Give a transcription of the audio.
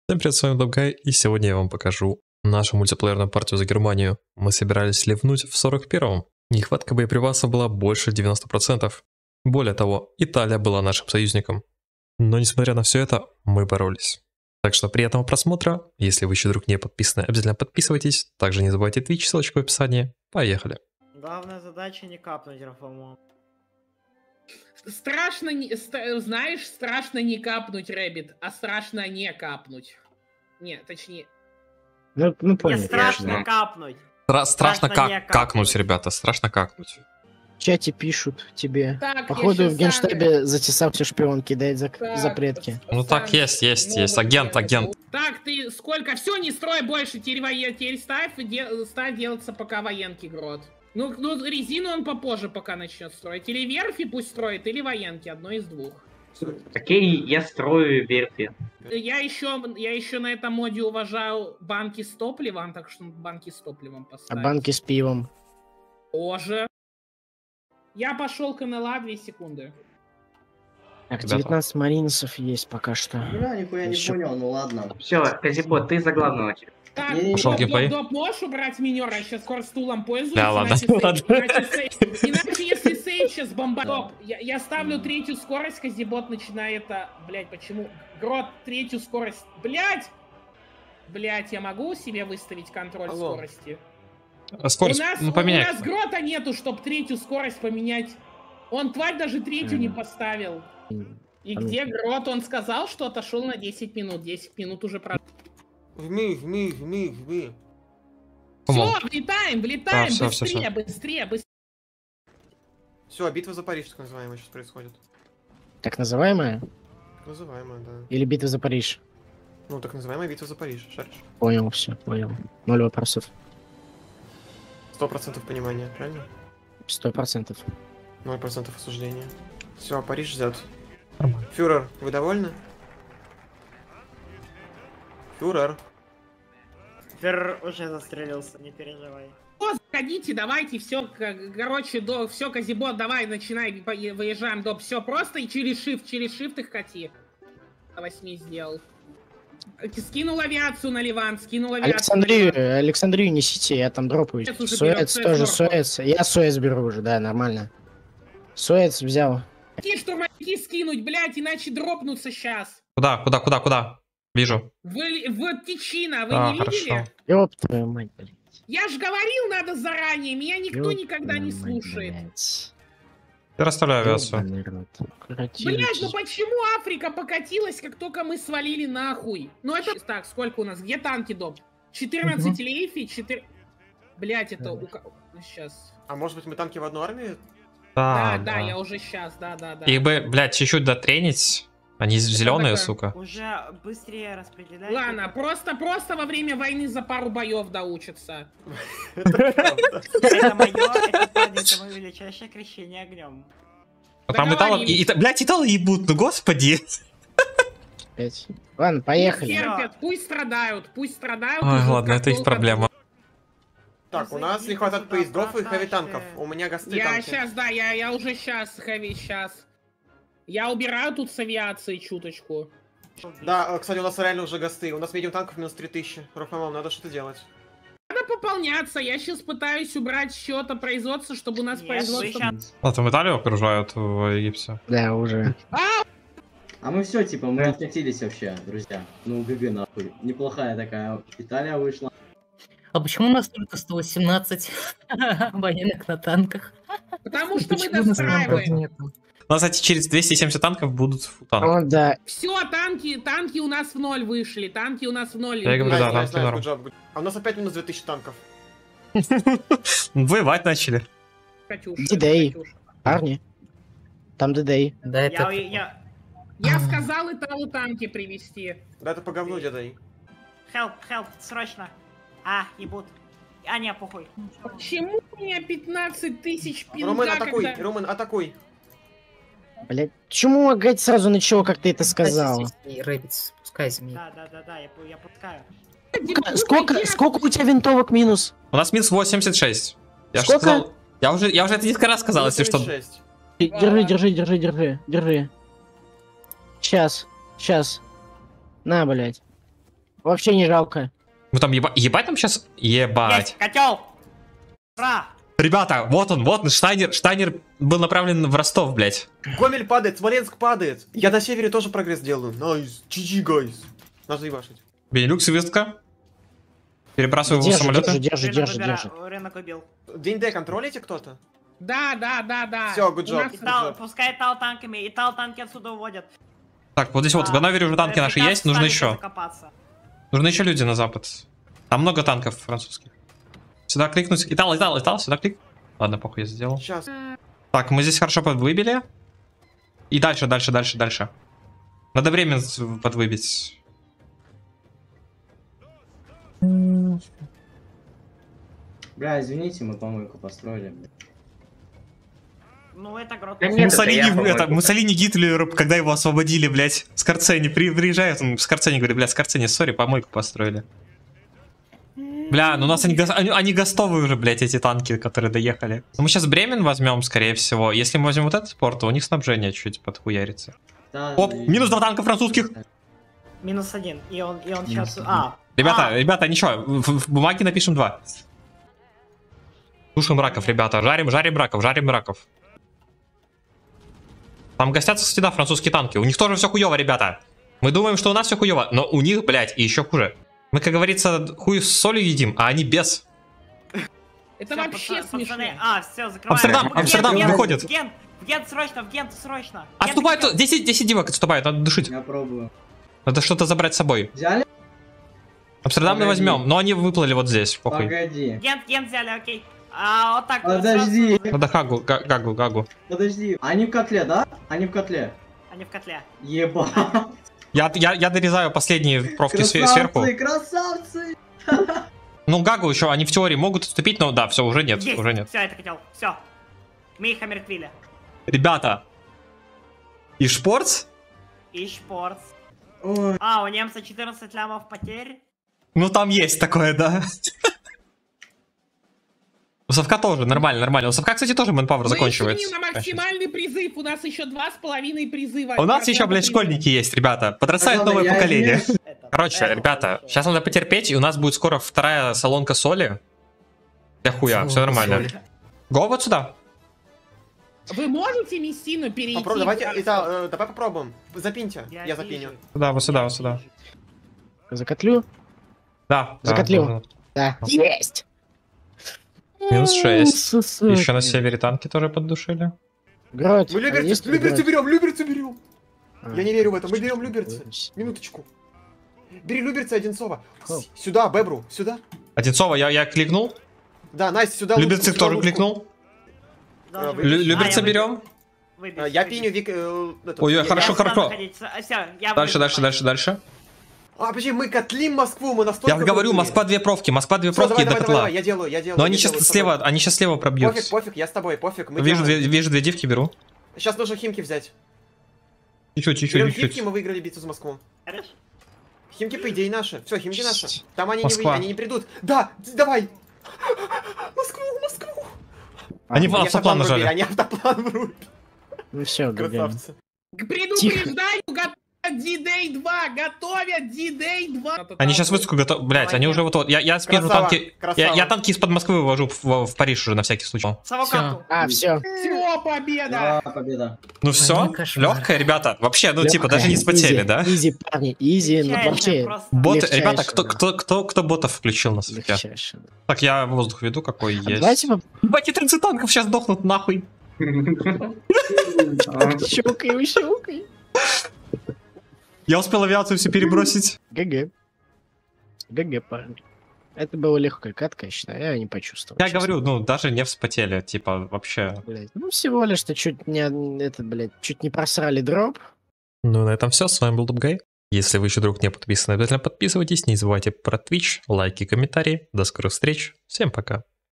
Всем привет, с вами Dabguy, и сегодня я вам покажу нашу мультиплеерную партию за Германию. Мы собирались ливнуть в 41-м. Нехватка боеприпасов была больше 90%. Более того, Италия была нашим союзником. Но несмотря на все это, мы боролись. Так что приятного просмотра. Если вы еще вдруг не подписаны, обязательно подписывайтесь. Также не забывайте Twitch, ссылочка в описании. Поехали. Главная задача не капнуть Рафамон. Страшно, знаешь, страшно не капнуть, Рэббит, а страшно не капнуть. Не, точнее. Ну понял. Не страшно капнуть. Страшно не какнуть, ребята, страшно какнуть. В чате пишут тебе. Так, Походу я в щас генштабе затесался шпион кидает запретки. Ну так есть. Агент. Так, ты сколько? Все, не строй больше, теперь ставь делаться пока военки, Грот. Ну, резину он попозже пока начнет строить. Или верфи пусть строит, или военки, одно из двух. Какие я строю верфи? Я еще на этом моде уважаю банки с топливом, так что банки с топливом А поставить. банки с пивом. Тоже. Я пошел к НЛА 2 секунды. Так, 19 маринцев есть пока что. Бля, нихуя не Ещё. понял, ну ладно. Все, Казибот, ты за главного. Так, Пошел геймплей. Доп, можешь убрать минера? Я сейчас скоро стулом пользуюсь. Да, ладно. Иначе, если Сейдж сейчас бомбардоп, я ставлю третью скорость, Казибот начинает это... Блять, почему? Грот, третью скорость. Блять, я могу себе выставить контроль скорости? Скорость, поменяй. У нас Грота нету, чтобы третью скорость поменять. Он, тварь, даже третью не поставил. И где Грот? Он сказал, что отошел на 10 минут. 10 минут уже прошло. Жми. Все, влетаем, всё. быстрее. Все, битва за Париж, так называемая, сейчас происходит. Так называемая? Так называемая, да. Или битва за Париж? Ну, так называемая битва за Париж, шаришь. Понял, все, понял. 0 вопросов. 100% понимания, правильно? 100%. 0% осуждения. Все, Париж ждет. Нормально. Фюрер, вы довольны? Фюрер. Ферр уже застрелился, не переживай. Заходите, давайте, все, короче, все, Казибот, давай, начинай, выезжаем, все просто и через shift их кати. 8 сделал. Скинул авиацию на Ливан, Александрию несите, я там дропаю. Суэц тоже, Суэц. Я Суэц беру уже, да, нормально. Суэц взял. Какие штурмовики скинуть, блять, иначе дропнутся сейчас. Куда? Вижу. В Тичино, вы не видели? Хорошо. Ёб твою мать, блядь. Я ж говорил, надо заранее, меня никто никогда не слушает. Я расставляю авиацию. Блять, ну почему Африка покатилась, как только мы свалили нахуй? Ну это... Так, сколько у нас? Где танки, Доп? 14 лейфи, 4... Блять, это... Сейчас. А может быть мы танки в одну армию? Да, я уже сейчас, да. Их бы, блядь, чуть-чуть дотренить. Они зеленые, такое? сука. Уже быстрее распределяйте. Ладно, просто во время войны за пару боев доучатся. Это мое величайшее крещение огнем. Там блядь, италы ебут, ну господи. Ладно, поехали. Терпят, пусть страдают. Ой, ладно, это их проблема. Так, у нас не хватает поездов и хэви-танков. У меня гасты Я танки. сейчас, да, я уже сейчас. Я убираю тут с авиацией чуточку. Да, кстати, у нас реально уже гасты. У нас медиум танков минус 3000. Рафамон, надо что-то делать. Надо пополняться. Я сейчас пытаюсь убрать счета производства, чтобы у нас производство... А там Италию окружают в Египте. Да, уже. А мы все, типа, мы откатились вообще, друзья. Ну, ГГ нахуй. Неплохая такая Италия вышла. А почему у нас только 118 военных на танках? Потому что мы Почему у нас танков достраиваем. нету? У нас, кстати, через 270 танков будут танки. О, да. Все, танки у нас в ноль вышли. Я говорю, да, танки Знаю, норм. good job. А у нас опять минус 2000 танков. Воевать начали. Дидей. Парни. Там Дидей. Да, это... Я сказал Италу танки привезти. Да это по говну, дядей. Help, срочно. Ебут. Не, похуй. Почему у меня 15 тысяч пинга, Румын, атакуй, когда... Румын, атакуй. Блять, почему агать сразу начало, как ты это сказал? Рэббит, спускайся мне. Да, я пускаю. Сколько у тебя винтовок минус? У нас минус 86. Я же Сколько? сказал... Я уже это несколько раз сказал, если что. 86. Держи. Сейчас. На, блять. Вообще не жалко. Ну там ебать там сейчас? Ебать. Есть, котел! Ура! Ребята, вот он, Штайнер был направлен в Ростов, блядь. Гомель падает, Смоленск падает. Я на севере тоже прогресс делаю. Найс. GG, гайс. Надо заебашить. Бенилюкс и Вестка. Перебрасываю его в Держи, самолеты. держи. Рынок убил. ДНД контролите кто-то? Да. Всё, good У нас- job. Пускай Итал танками, Итал танки отсюда уводят. Так, вот здесь вот в Ганновере уже танки наши есть, нужно еще. Нужны еще люди на запад. Там много танков французских. Сюда кликнуть. Итал, сюда клик. Ладно, похуй, я сделал. Сейчас. Так, мы здесь хорошо подвыбили. И дальше. Надо время подвыбить. Бля, извините, мы помойку построили. Ну это грот. Да нет, это я, по-моему. Муссолини Гитлер, когда его освободили, блядь, Скорцени, приезжает, он Скорцени говорит, блядь, Скорцени, сори, помойку построили. Бля, ну у нас они гостовые уже, блядь, эти танки, которые доехали. Ну, мы сейчас Бремен возьмем, скорее всего. Если мы возьмем вот этот порт, то у них снабжение чуть подхуярится. Да, Оп, минус 2 танка французских. -1. И он сейчас... Ребята, ничего, в бумаге напишем 2. Тушим раков, ребята, жарим раков. Там гостятся, кстати, да, французские танки. У них тоже все хуево, ребята. Мы думаем, что у нас все хуево, но у них, блядь, и еще хуже. Мы, как говорится, хуй с солью едим, а они без. Это вообще смешно. Все, закрываем. Амстердам выходит. В Гент срочно. Отступает, 10 девок отступает, надо душить. Я пробую. Надо что-то забрать с собой. Взяли? Амстердам мы возьмем, но они выплыли вот здесь, похуй. Погоди. Гент взяли, окей. Вот так. Подожди. Надо Гагу. Подожди. Они в котле, да? Они в котле. Они в котле. Ебать. Я дорезаю последние провки сверху. Красавцы! Ну, Гагу еще, они в теории могут отступить, но да, все, уже нет. Все, это хотел. Все. Мы их омертвили. Ребята. И Шпорц? И Шпорц. Ой. У немца 14 лямов потерь. Ну, там есть такое, да. У Совка тоже, нормально. У Совка, кстати, тоже мэнпауэр заканчивается. Мы на максимальный призыв, у нас еще 2,5 призыва. У нас еще, блядь, школьники есть, ребята. Подрастает новое поколение. Короче, ребята, сейчас надо потерпеть, и у нас будет скоро вторая салонка соли. Для хуя, все нормально. Го вот сюда. Вы можете Мессину перейти? Давайте, давай попробуем. Запиньте, я запиню. Вот сюда. Закотлю? Да. Закотлю. Да. Есть! Минус 6. Еще на севере танки тоже поддушили. Грот, Мы Люберцы берем. Я не верю в это, мы берем Люберцы. Минуточку. Бери Люберцы, Одинцова. Сюда, Бебру, сюда. Одинцова, я кликнул. Да, Настя, сюда. Люберцы тоже кликнул. Люберцы берем. Я пиню Вик... Ой, хорошо. Дальше. Подожди, мы котлим Москву, мы настолько... Я говорю, Москва 2 провки и до котла. Давай, я делаю. Но они сейчас слева пробьют. Пофиг, я с тобой, пофиг. Вижу 2 девки, беру. Сейчас нужно Химки взять. Чуть-чуть. Берем Химки, мы выиграли битву за Москву. Химки, по идее, наши. Все, Химки наши. Там они не придут. Да, давай! Москву! Они автоплан нажали. Они автоплан врубили. Ну все, красавцы. К предупрежданию готовят D-Day 2! Готовят D-Day 2! Они сейчас выскочку готовы. Блять, они уже вот. Я спину танки. Я танки из-под Москвы вывожу в Париж уже на всякий случай. Все. Все. Все, победа! Победа. Ну все, легкая, ребята. Вообще, ну типа даже не спотели, да? Изи, парни, изи, ну вообще. Боты, ребята, кто ботов включил на свете? Так, я воздух веду, какой есть. Давайте Бати 30 танков сейчас дохнут нахуй. щелкай. Я успел авиацию все перебросить. ГГ, парни. Это было легкая катка, я считаю, я не почувствовал. Я говорю, ну даже не вспотели, типа вообще. Блять, ну всего лишь-то чуть не просрали дроп. Ну на этом все, с вами был Дубгай. Если вы еще вдруг не подписаны, обязательно подписывайтесь, не забывайте про Twitch, лайки, комментарии. До скорых встреч, всем пока.